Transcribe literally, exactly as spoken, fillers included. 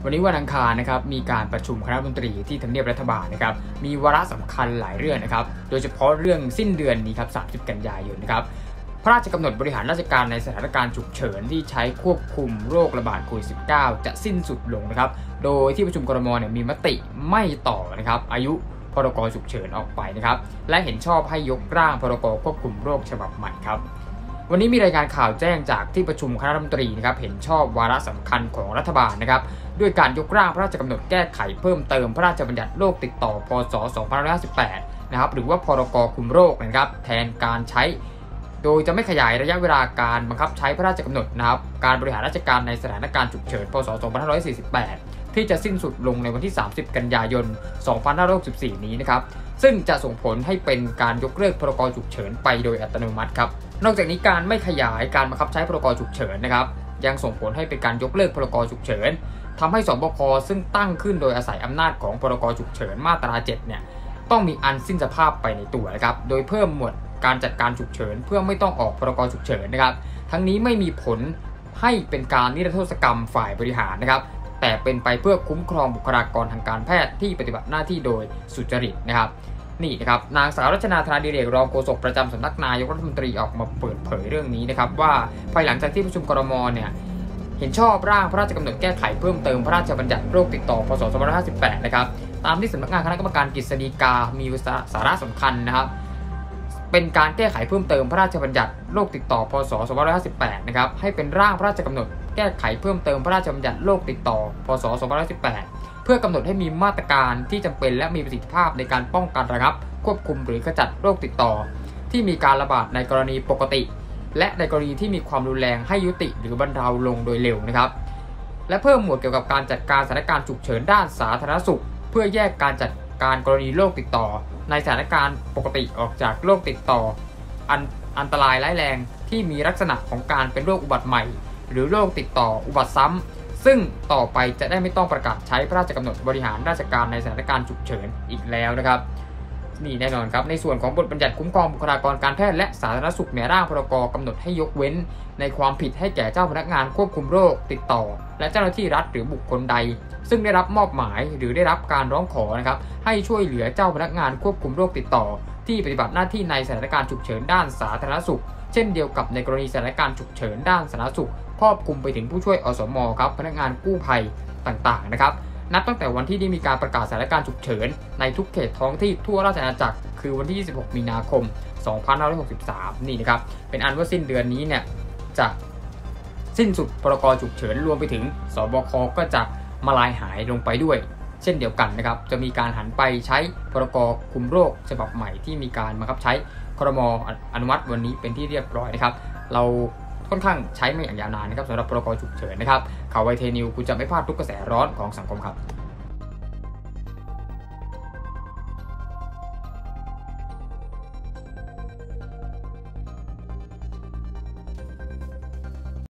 วันนี้วันอังคารนะครับมีการประชุมคณะรัฐมนตรีที่ทำเนียบรัฐบาลนะครับมีวาระสำคัญหลายเรื่องนะครับโดยเฉพาะเรื่องสิ้นเดือนนี้ครับสามสิบกันยายนนะครับพระราชกำหนดบริหารราชการในสถานการณ์ฉุกเฉินที่ใช้ควบคุมโรคระบาดโควิด สิบเก้า จะสิ้นสุดลงนะครับโดยที่ประชุมครม.เนี่ยมีมติไม่ต่อนะครับอายุพรกฉุกเฉินออกไปนะครับและเห็นชอบให้ยกร่างพรกควบคุมโรคฉบับใหม่ครับวันนี้มีรายงานข่าวแจ้งจากที่ประชุมคณะรัฐมนตรีนะครับเห็นชอบวาระสำคัญของรัฐบาลนะครับด้วยการยกร่างพระราชกำหนดแก้ไขเพิ่มเติมพระราชบัญญัติโรคติดต่อพ.ศ. สองพันห้าร้อยห้าสิบแปดนะครับหรือว่าพรกคุมโรคนะครับแทนการใช้โดยจะไม่ขยายระยะเวลาการบังคับใช้พระราชกำหนดนะครับการบริหารราชการในสถานการณ์ฉุกเฉินพ.ศ. สองพันห้าร้อยสี่สิบแปดที่จะสิ้นสุดลงในวันที่สามสิบกันยายนสองพันห้าร้อยหกสิบสี่นี้นะครับซึ่งจะส่งผลให้เป็นการยกเลิกพรกฉุกเฉินไปโดยอัตโนมัติครับนอกจากนี้การไม่ขยายการบังคับใช้พรกฉุกเฉินนะครับยังส่งผลให้เป็นการยกเลิกพรกฉุกเฉินทำให้สบคซึ่งตั้งขึ้นโดยอาศัยอำนาจของพรกฉุกเฉินมาตราเจ็ดเนี่ยต้องมีอันสิ้นสภาพไปในตัวนะครับโดยเพิ่มหมวดการจัดการฉุกเฉินเพื่อไม่ต้องออกพรกฉุกเฉินนะครับทั้งนี้ไม่มีผลให้เป็นการนิรโทษกรรมฝ่ายบริหารนะครับแต่เป็นไปเพื่อคุ้มครองบุคลากรทางการแพทย์ที่ปฏิบัติหน้าที่โดยสุจริตนะครับนี่นะครับนางสาวรัชนาธนาดิเรกรองโฆษกประจำสำนักนายกรัฐมนตรีออกมาเปิดเผยเรื่องนี้นะครับว่าภายหลังจากที่ประชุมครม.เนี่ยเห็นชอบร่างพระราชกำหนดแก้ไขเพิ่มเติมพระราชบัญญัติโรคติดต่อพ.ศ. สองพันห้าร้อยห้าสิบแปดนะครับตามที่สำนักงานคณะกรรมการกฤษฎีกามีสาระสำคัญนะครับเป็นการแก้ไขเพิ่มเติมพระราชบัญญัติโรคติดต่อพ.ศ. สองพันห้าร้อยห้าสิบแปดนะครับให้เป็นร่างพระราชกำหนดแก้ไขเพิ่มเติมพระราชบัญญัติโรคติดต่อพ.ศ. สองพันห้าร้อยสิบแปดเพื่อกำหนดให้มีมาตรการที่จำเป็นและมีประสิทธิภาพในการป้องกันระงับควบคุมหรือขจัดโรคติดต่อที่มีการระบาดในกรณีปกติและในกรณีที่มีความรุนแรงให้ยุติหรือบรรเทาลงโดยเร็วนะครับและเพิ่มหมวดเกี่ยวกับการจัดการสถานการณ์ฉุกเฉินด้านสาธารณสุขเพื่อแยกการจัดการกรณีโรคติดต่อในสถานการณ์ปกติออกจากโรคติดต่ออันอันตรายร้ายแรงที่มีลักษณะของการเป็นโรคอุบัติใหม่หรือโรคติดต่ออุบัติซ้ำซึ่งต่อไปจะได้ไม่ต้องประกาศใช้พระราชกำหนดบริหารราชการในสถานการณ์ฉุกเฉินอีกแล้วนะครับนี่แน่นอนครับในส่วนของบทบัญญัติคุ้มครองบุคลากรการแพทย์และสาธารณสุขในร่างพรกกำหนดให้ยกเว้นในความผิดให้แก่เจ้าพนักงานควบคุมโรคติดต่อและเจ้าหน้าที่รัฐหรือบุคคลใดซึ่งได้รับมอบหมายหรือได้รับการร้องขอนะครับให้ช่วยเหลือเจ้าพนักงานควบคุมโรคติดต่อที่ปฏิบัติหน้าที่ในสถานการณ์ฉุกเฉินด้านสาธารณสุขเช่นเดียวกับในกรณีสถานการณ์ฉุกเฉินด้านสาธารณสุขครอบคลุมไปถึงผู้ช่วยอสมครับพนักงานกู้ภัยต่างๆนะครับนับตั้งแต่วันที่ได้มีการประกาศสถานการณ์ฉุกเฉินในทุกเขตท้องที่ทั่วราชอาณาจักรคือวันที่ยี่สิบหกมีนาคมสองพันห้าร้อยหกสิบสามนี่นะครับเป็นอันว่าสิ้นเดือนนี้เนี่ยจะสิ้นสุดพรกฉุกเฉินรวมไปถึงสบคก็จะมาลายหายลงไปด้วยเช่นเดียวกันนะครับจะมีการหันไปใช้พรกคุมโรคฉบับใหม่ที่มีการบังคับใช้ครม.อนุมัติวันนี้เป็นที่เรียบร้อยนะครับเราค่อนข้างใช้มาอย่างยาวนานนะครับสำหรับพรกฉุกเฉินนะครับข่าวไวเทนิวคุณจะไม่พลาดทุกกระแสร้อนของสังคมครับ